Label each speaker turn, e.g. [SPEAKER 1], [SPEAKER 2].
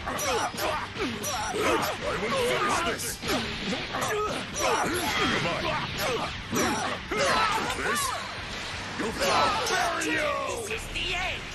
[SPEAKER 1] finish this! Come on. This? You'll bury you!
[SPEAKER 2] This is the end!